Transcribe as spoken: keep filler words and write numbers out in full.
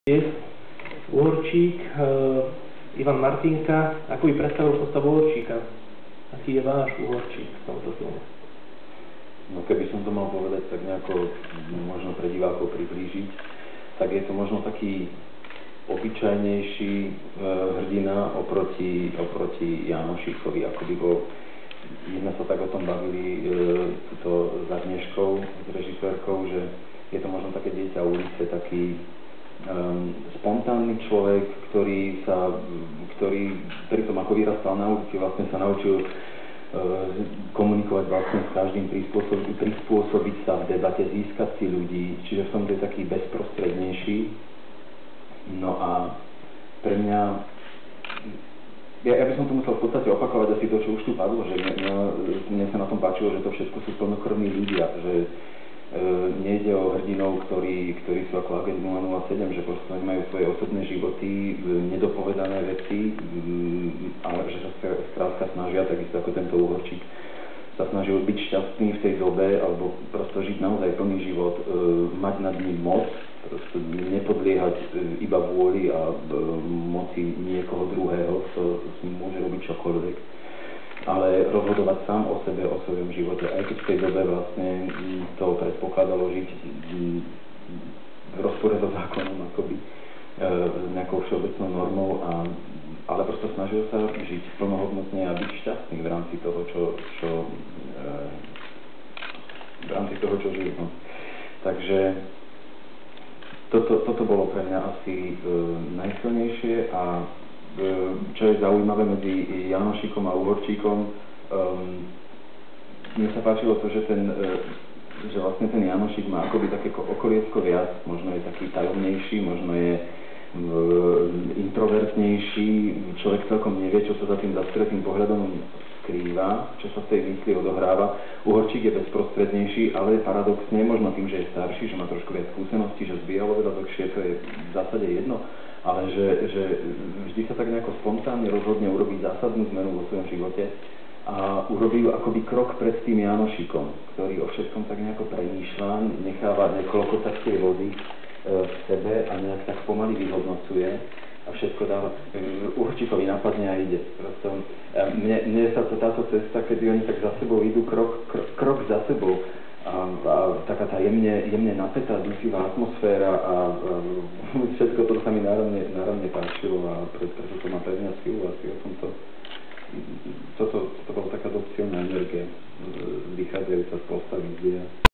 Je Uhorčík, uh, Ivan Martinka. Ako by predstavil postavu Uhorčíka? Aký je váš Uhorčík v tomto filme? No keby som to mal povedať tak nejako možno pre divákov priblížiť, tak je to možno taký obyčajnejší e, hrdina oproti, oproti Jánošíkovi, ako by bol. My sme sa tak o tom bavili e, tuto s Agnieškou, s režisérkou, že je to možno také dieťa ulice, taký um, spontánny človek, ktorý sa, ktorý, ktorý som ako vyrastal na ulici, vlastne sa naučil uh, komunikovať vlastne s každým, prispôsobiť, prispôsobiť sa v debate, získať si ľudí, čiže v tomto je taký bezprostrednejší. No a pre mňa, ja, ja by som to musel v podstate opakovať asi to, čo už tu padlo, že mňa, mňa sa na tom páčilo, že to všetko sú plnokrvní ľudia, že E, nejde o hrdinov, ktorí, ktorí sú ako agent nula nula sedem, že proste oni majú svoje osobné životy, nedopovedané veci, ale že sa skrátka snažia, takisto ako tento Uhorčík, sa snažil byť šťastný v tej dobe, alebo proste žiť naozaj plný život, e, mať nad ním moc, proste nepodliehať iba vôli a e, moci niekoho druhého, kto s ním môže robiť čokoľvek, ale rozhodovať sám o sebe, o svojom živote, aj keď v tej dobe vlastne to predpokladalo žiť v rozpore so zákonom, akoby s nejakou všeobecnou normou, a, ale prosto snažil sa žiť plnohodnotne a byť šťastný v rámci toho, čo, čo v rámci toho, čo žil. No. Takže toto, toto bolo pre mňa asi najsilnejšie. A čo je zaujímavé medzi Jánošíkom a Uhorčíkom, um, mne sa páčilo to, že, ten, že vlastne ten Jánošík má akoby také okoliesko viac, možno je taký tajomnejší, možno je um, introvertnejší, človek celkom nevie, čo sa za tým zaskretým pohľadom skrýva, čo sa v tej mysli odohráva. Uhorčík je bezprostrednejší, ale paradoxne, možno tým, že je starší, že má trošku viac skúseností, že zbíjalo veľa dlhšie, to je v zásade jedno, ale že, že vždy sa tak nejako spontánne rozhodne urobiť zásadnú zmenu vo svojom živote a urobil akoby krok pred tým Jánošíkom, ktorý o všetkom tak nejako premýšľa, necháva niekoľko takej vody e, v sebe a nejak tak pomaly vyhodnocuje a všetko dáva. Uhorčíkovi napadne a ide. Prosto, mne, mne sa to táto cesta, kedy oni tak za sebou idú krok, krok, krok za sebou, a, a taká tá jemne, jemne napätá, dusivá atmosféra a, a všetko to sa mi náramne, náramne páčilo a preto to má pre mňa silu asi o tomto. Toto, toto bola taká dosť silná energia, vychádzajúca z postavy.